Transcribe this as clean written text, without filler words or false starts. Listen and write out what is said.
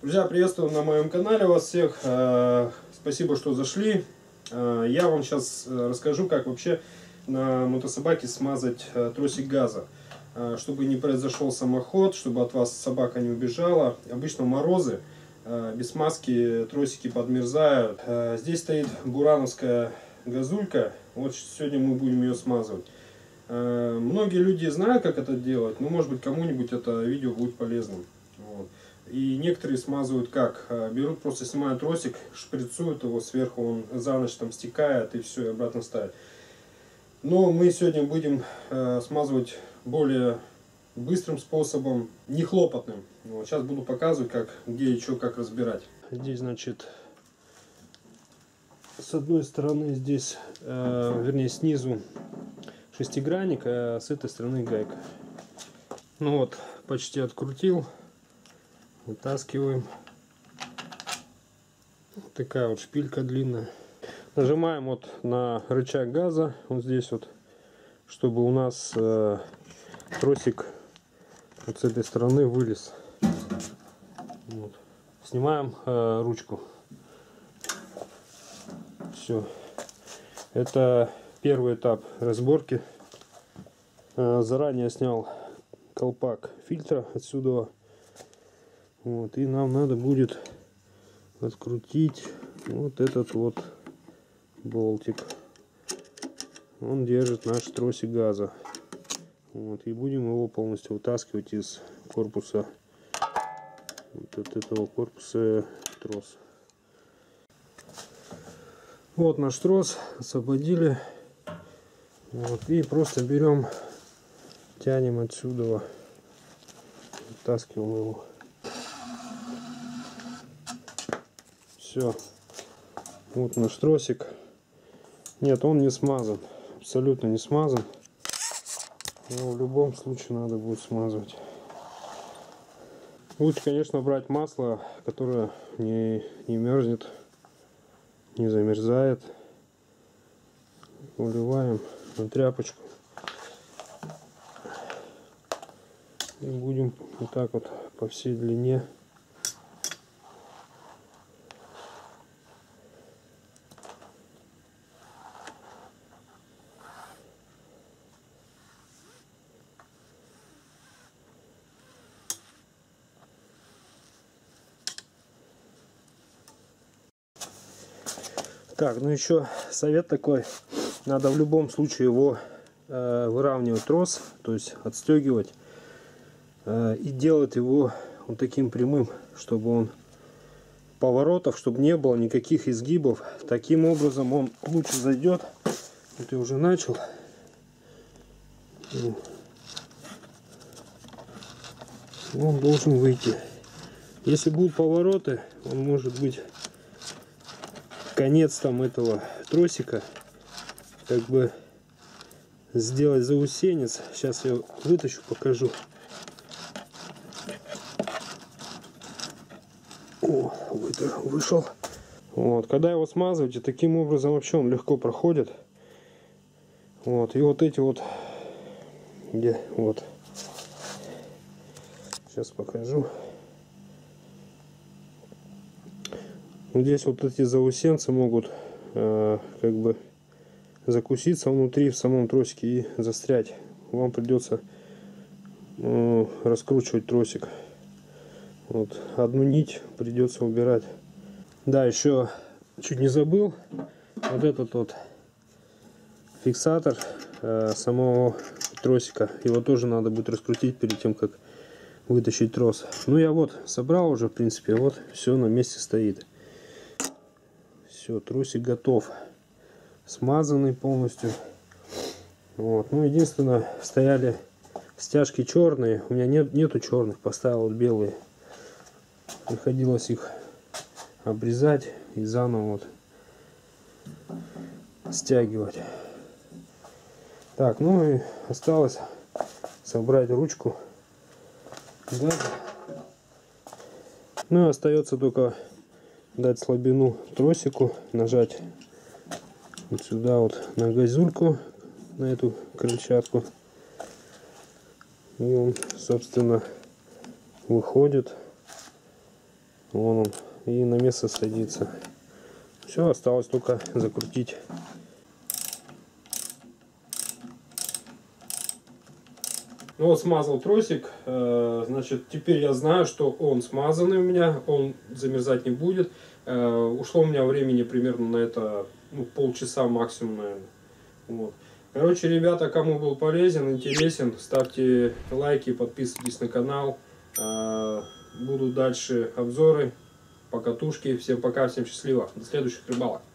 Друзья, приветствую на моем канале вас всех. Спасибо, что зашли. Я вам сейчас расскажу, как вообще на мотособаке смазать тросик газа, чтобы не произошел самоход, чтобы от вас собака не убежала. Обычно морозы, без смазки тросики подмерзают. Здесь стоит бурановская газулька. Вот сегодня мы будем ее смазывать. Многие люди знают, как это делать, но может быть кому-нибудь это видео будет полезным. Вот. И некоторые смазывают как? Берут, просто снимают тросик, шприцуют его сверху, он за ночь там стекает и все, и обратно ставят. Но мы сегодня будем смазывать более быстрым способом, не хлопотным. Вот. Сейчас буду показывать, как, где и что, как разбирать. Здесь, значит, с одной стороны здесь, вернее снизу шестигранник, а с этой стороны гайка. Ну вот, почти открутил. Вытаскиваем. Вот такая вот шпилька длинная. Нажимаем вот на рычаг газа, вот здесь вот, чтобы у нас тросик вот с этой стороны вылез. Вот. Снимаем ручку. Все. Это первый этап разборки. Заранее снял колпак фильтра отсюда. Вот, и нам надо будет открутить вот этот вот болтик. Он держит наш тросик газа. Вот, и будем его полностью вытаскивать из корпуса, вот от этого корпуса трос. Вот наш трос, освободили. Вот, и просто берем, тянем отсюда, вытаскиваем его. Все, вот наш тросик. Нет, он не смазан, абсолютно не смазан. Но в любом случае надо будет смазывать. Лучше, конечно, брать масло, которое не мерзнет, не замерзает. Выливаем на тряпочку и будем вот так вот по всей длине. Так, ну еще совет такой, надо в любом случае его выравнивать трос, то есть отстегивать, и делать его вот таким прямым, чтобы он поворотов, чтобы не было никаких изгибов. Таким образом он лучше зайдет. Вот я уже начал. Он должен выйти. Если будут повороты, он может быть конец там этого тросика, как бы сделать заусенец. Сейчас я вытащу, покажу. О, вышел. Вот, когда его смазываете, таким образом вообще он легко проходит. Вот, и вот эти вот, где, вот, сейчас покажу. Здесь вот эти заусенцы могут как бы закуситься внутри в самом тросике и застрять. Вам придется раскручивать тросик. Вот, одну нить придется убирать. Да, еще чуть не забыл. Вот этот вот фиксатор самого тросика. Его тоже надо будет раскрутить перед тем, как вытащить трос. Ну я вот собрал уже, в принципе. Вот все на месте стоит. Все, тросик готов, смазанный полностью. Вот. Ну, единственное, стояли стяжки черные, у меня нету черных, поставил вот белые. Приходилось их обрезать и заново вот стягивать. Так, ну и осталось собрать ручку. Да. Ну и остается только дать слабину тросику, нажать вот сюда вот на газульку, на эту крыльчатку, и он, собственно, выходит. Вон он. И на место садится. Все, осталось только закрутить. Ну вот смазал тросик, значит, теперь я знаю, что он смазанный у меня, он замерзать не будет. Ушло у меня времени примерно на это, ну, полчаса максимум, наверное. Вот. Короче, ребята, кому был полезен, интересен, ставьте лайки, подписывайтесь на канал. Будут дальше обзоры по катушке. Всем пока, всем счастливо, до следующих рыбалок.